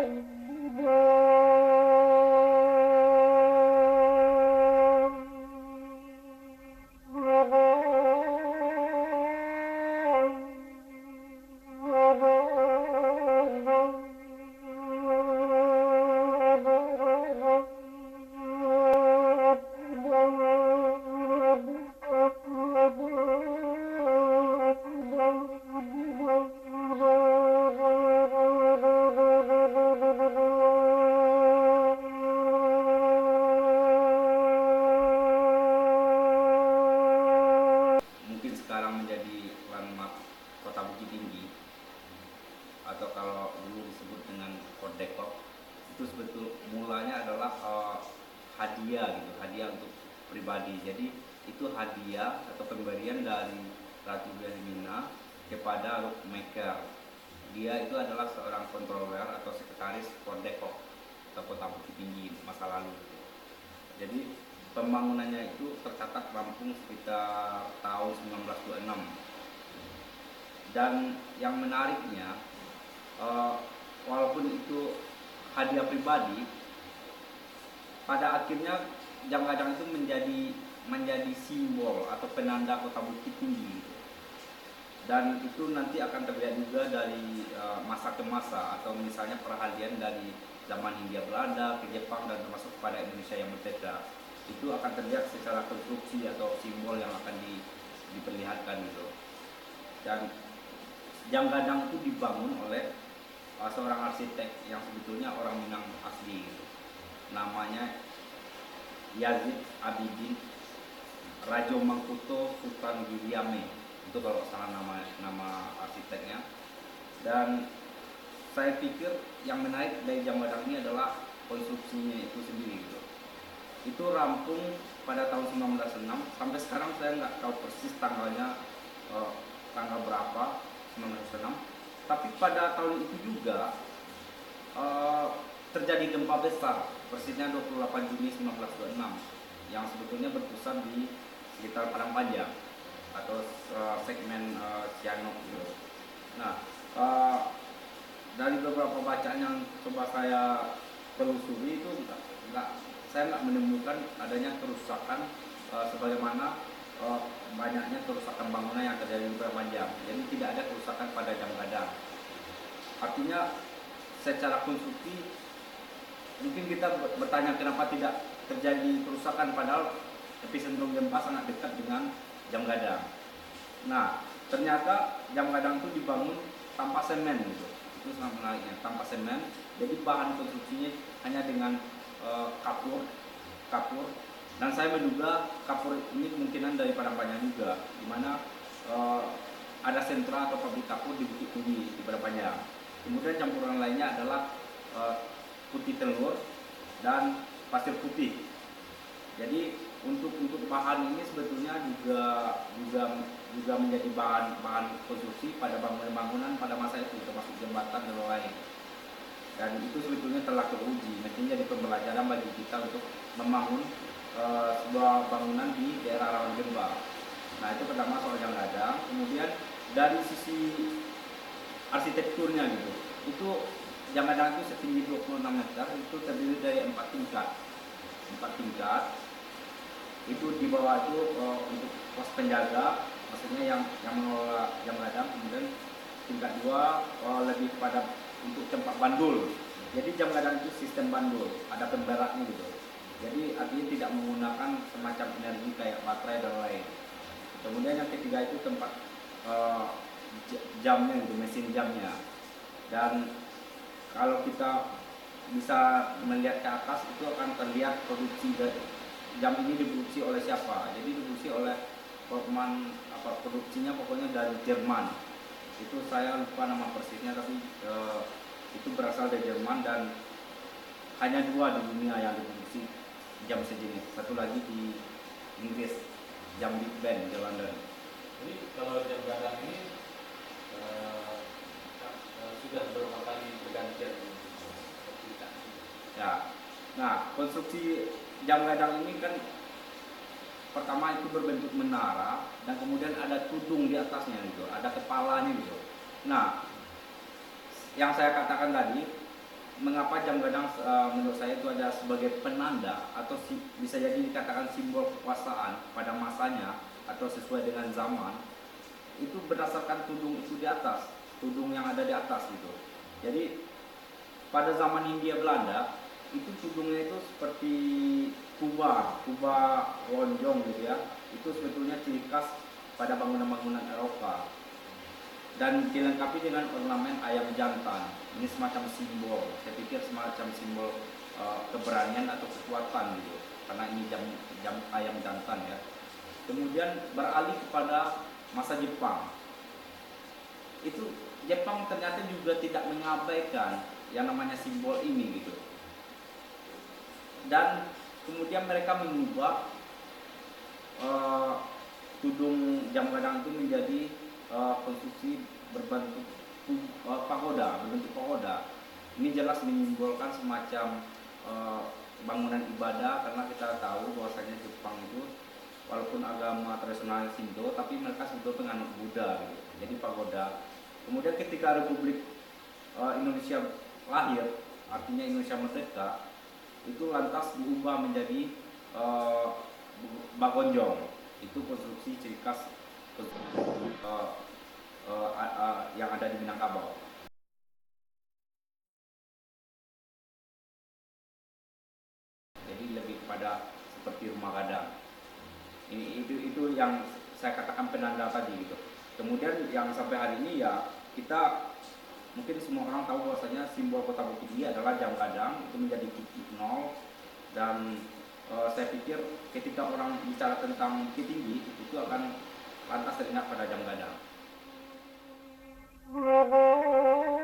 Sekarang menjadi landmark Kota Bukit Tinggi, atau kalau dulu disebut dengan Art Deco. Itu sebetul mulanya adalah hadiah gitu, hadiah untuk pribadi. Jadi itu hadiah atau pemberian dari Ratu Wilhelmina kepada Rook Maker. Dia itu adalah seorang kontroler atau sekretaris Art Deco atau Kota Bukit Tinggi masa lalu. Jadi pembangunannya itu tercatat rampung sekitar tahun 1926. Dan yang menariknya, walaupun itu hadiah pribadi, pada akhirnya Jam Gadang itu menjadi simbol atau penanda Kota Bukit Tinggi. Dan itu nanti akan terlihat juga dari masa ke masa, atau misalnya peralihan dari zaman Hindia Belanda ke Jepang dan termasuk pada Indonesia yang merdeka. Itu akan terlihat secara konstruksi atau simbol yang akan diperlihatkan gitu. Dan Jam Gadang itu dibangun oleh seorang arsitek yang sebetulnya orang Minang asli gitu. Namanya Yazid Abidin Rajo Mangkuto Sultan Giriame, itu kalau salah nama arsiteknya. Dan saya pikir yang menarik dari Jam Gadang ini adalah konstruksinya itu sendiri gitu. Itu rampung pada tahun 1906. Sampai sekarang saya nggak tahu persis tanggalnya, tanggal berapa 1906. Tapi pada tahun itu juga terjadi gempa besar, persisnya 28 Juni 1926, yang sebetulnya berpusat di sekitar Padangpanjang atau segmen Sianok gitu. Nah, dari beberapa bacaan yang coba saya telusuri itu saya nggak menemukan adanya kerusakan sebagaimana banyaknya kerusakan bangunan yang terjadi di Padangpanjang. Jadi tidak ada kerusakan pada Jam Gadang. Artinya secara konstruksi mungkin kita bertanya kenapa tidak terjadi kerusakan, padahal epicentrum gempa sangat dekat dengan Jam Gadang. Nah, ternyata Jam Gadang itu dibangun tanpa semen gitu. Itu sangat menariknya, tanpa semen. Jadi bahan konstruksinya hanya dengan kapur. Dan saya menduga kapur ini kemungkinan dari Padangpanjang juga, di mana ada sentra atau pabrik kapur di Bukit Tinggi di Padangpanjang. Kemudian campuran lainnya adalah putih telur dan pasir putih. Jadi untuk bahan ini sebetulnya juga menjadi bahan konstruksi pada bangunan pada masa itu, termasuk jembatan dan lain. Dan itu sebetulnya telah teruji, mestinya jadi pembelajaran bagi kita untuk membangun sebuah bangunan di daerah rawan gempa. Nah, itu pertama soal Jam Gadang. Kemudian dari sisi arsitekturnya gitu, itu Jam Gadang itu setinggi 26 meter, itu terdiri dari 4 tingkat. Itu di bawah itu untuk pos penjaga, maksudnya yang mengelola Jam Gadang. Kemudian tingkat 2 lebih pada untuk tempat bandul. Jadi Jam Gadang itu sistem bandul, ada pemberatnya gitu. Jadi artinya tidak menggunakan semacam energi kayak baterai dan lain. Kemudian yang ketiga itu tempat jamnya gitu, mesin jamnya. Dan kalau kita bisa melihat ke atas itu akan terlihat produksi dari jam ini diproduksi oleh siapa. Jadi diproduksi oleh produksinya pokoknya dari Jerman. Itu saya lupa nama persisnya, tapi itu berasal dari Jerman dan hanya 2 di dunia yang diproduksi jam sejenis. Satu lagi di Inggris, jam Big Ben di London. Jadi kalau Jam Gadang ini sudah beberapa kali bergantian ya. Nah, konstruksi Jam Gadang ini kan pertama itu berbentuk menara dan kemudian ada tudung di atasnya gitu, ada kepalanya gitu. Nah, yang saya katakan tadi, mengapa jam gadang menurut saya itu ada sebagai penanda atau bisa jadi dikatakan simbol kekuasaan pada masanya atau sesuai dengan zaman, itu berdasarkan tudung itu di atas, tudung yang ada di atas gitu. Jadi pada zaman Hindia Belanda itu tudungnya itu seperti kuba lonjong gitu ya. Itu sebetulnya ciri khas pada bangunan-bangunan Eropa dan dilengkapi dengan ornamen ayam jantan. Ini semacam simbol, saya pikir semacam simbol keberanian atau kekuatan gitu, karena ini jam ayam jantan ya. Kemudian beralih kepada masa Jepang. Itu Jepang ternyata juga tidak mengabaikan yang namanya simbol ini gitu. Dan kemudian mereka mengubah tudung jam gadang itu menjadi konstruksi berbentuk berbentuk pagoda. Ini jelas menyimbolkan semacam bangunan ibadah, karena kita tahu bahwasanya Jepang itu walaupun agama tradisional Shinto, tapi mereka sebetulnya penganut Buddha gitu. Jadi pagoda. Kemudian ketika Republik Indonesia lahir, artinya Indonesia merdeka, itu lantas diubah menjadi bagonjong. Itu konstruksi ciri khas yang ada di Minangkabau. Jadi lebih pada seperti rumah gadang. Itu yang saya katakan penanda tadi gitu. Kemudian yang sampai hari ini ya kita mungkin semua orang tahu bahwasanya simbol Kota Bukit Tinggi adalah jam gadang, itu menjadi titik nol. Dan saya pikir ketika orang bicara tentang Bukit Tinggi itu akan lantas teringat pada jam gadang.